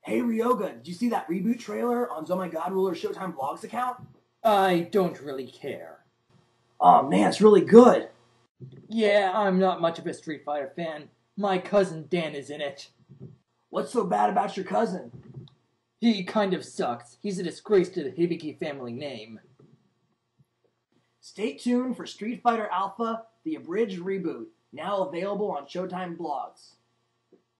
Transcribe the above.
Hey Ryoga, did you see that reboot trailer on Zomgruler Showtime Vlogs account? I don't really care. Oh man, it's really good. Yeah, I'm not much of a Street Fighter fan. My cousin Dan is in it. What's so bad about your cousin? He kind of sucks. He's a disgrace to the Hibiki family name. Stay tuned for Street Fighter Alpha, the Abridged Reboot, now available on Showtime Vlogs.